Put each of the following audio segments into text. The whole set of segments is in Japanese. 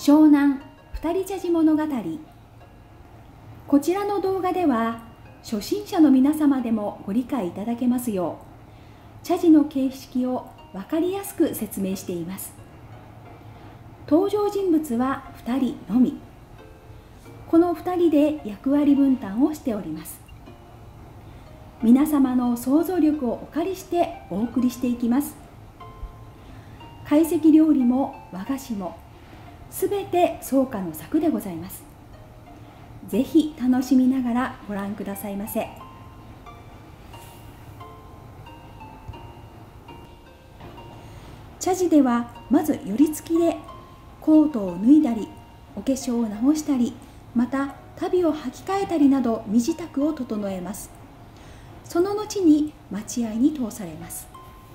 湘南二人茶事物語。こちらの動画では初心者の皆様でもご理解いただけますよう、茶事の形式を分かりやすく説明しています。登場人物は2人のみ。この2人で役割分担をしております。皆様の想像力をお借りしてお送りしていきます。懐石料理も和菓子もすべて草加の作でございます。ぜひ楽しみながらご覧くださいませ。茶事ではまず寄り付きでコートを脱いだり、お化粧を直したり、また足袋を履き替えたりなど身支度を整えます。その後に待合に通されます。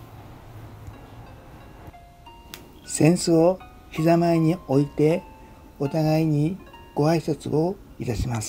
扇子を膝前に置いてお互いにご挨拶をいたします。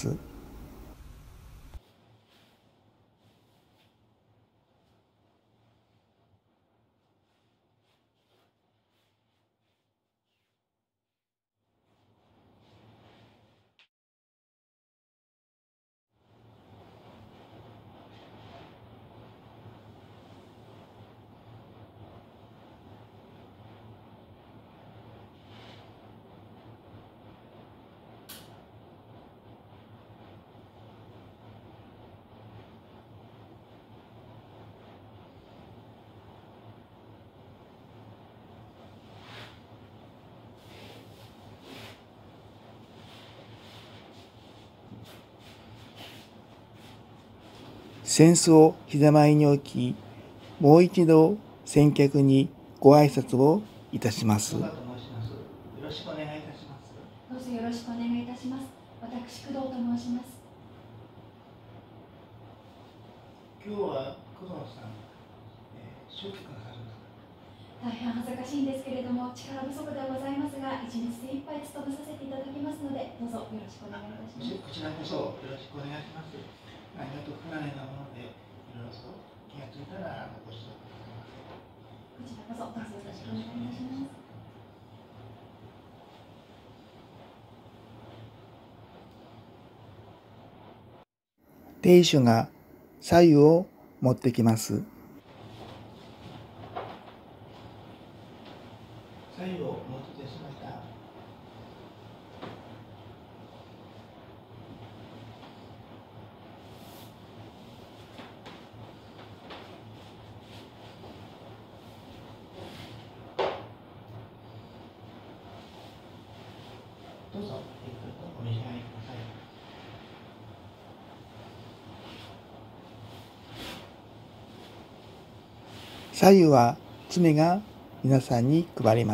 扇子を膝前に置き、もう一度先客にご挨拶をいたします。よろしくお願いいたします。 どうぞよろしくお願いいたします。私、工藤と申します。 今日は工藤さん、出勤なさるんですか？ 大変恥ずかしいんですけれども、力不足ではございますが、一日精一杯務めさせていただきますので、どうぞよろしくお願いいたします。 こちらこそよろしくお願いします。何かと不慣れなもので、いろいろと気がついたらご指導くださいませ。 こちらこそどうぞよろしくお願いいたします。 亭主が白湯を持ってきます。白湯をお持ちいたしました。どうぞゆっくりとお召し上がりください。白湯は爪が皆さんに配ります。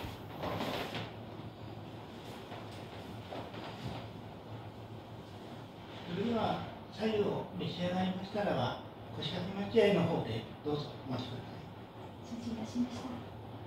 それでは白湯を召し上がりましたらば、腰掛け待合の方でどうぞお待ちください。 承知いたしました。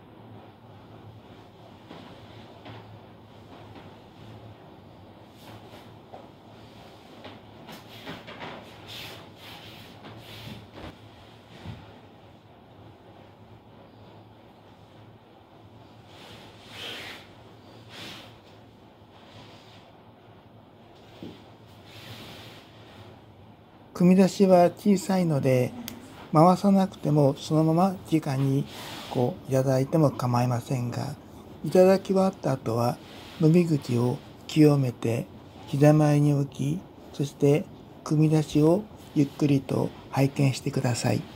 組み出しは小さいので、回さなくてもそのまま直にいただいても構いませんが、いただき終わった後は飲み口を清めて膝前に置き、そして組み出しをゆっくりと拝見してください。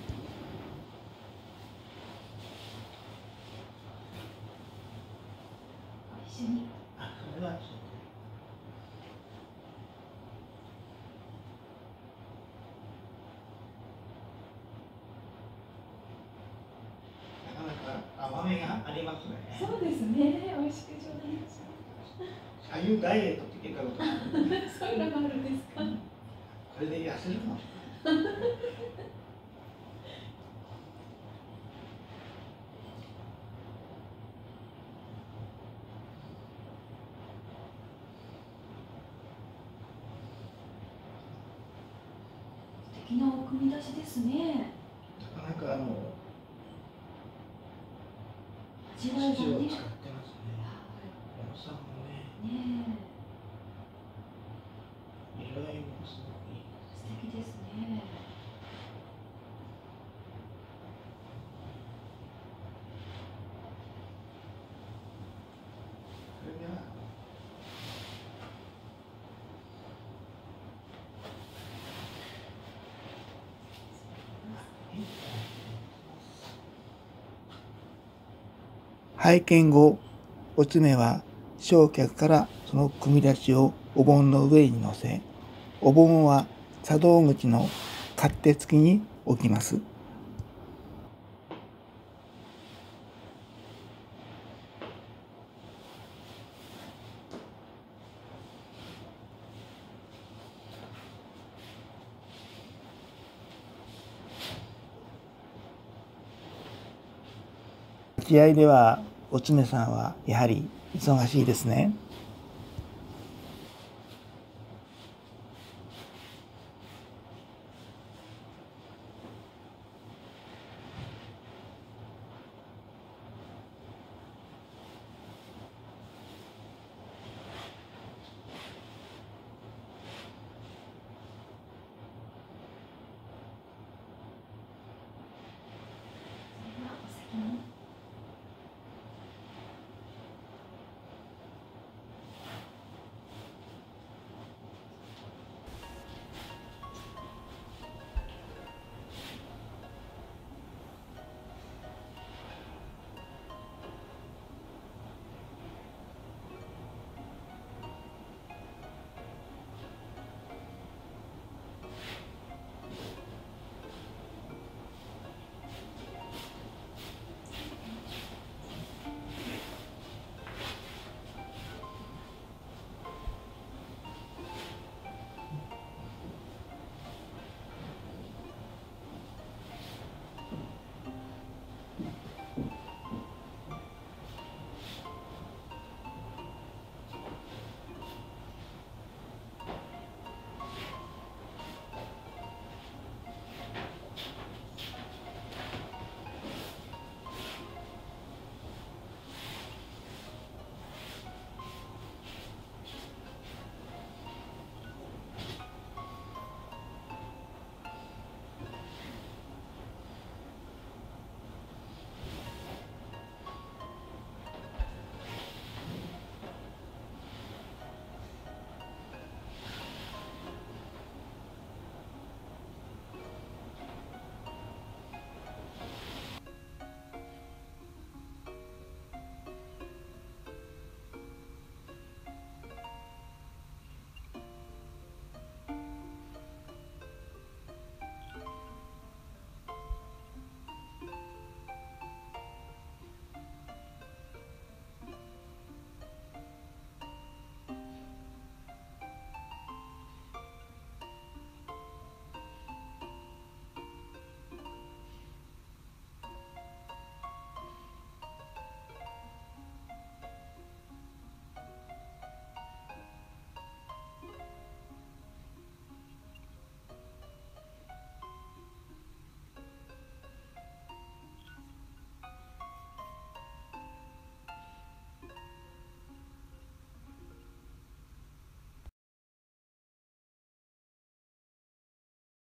一緒に。 それは甘みがありますね。 そうですね。美味しく頂戴します。 白湯ダイエットって聞いたことある。 そういうのがあるんですか。 これで痩せるかもしれない。 素敵な組み出しですね。 なかなか味わいがね。 土を使ってますね。 拝見後、お詰めは正客からその組み出しをお盆の上に乗せ、お盆は茶道口の勝手付きに置きます。沖合ではお詰めさんはやはり忙しいですね。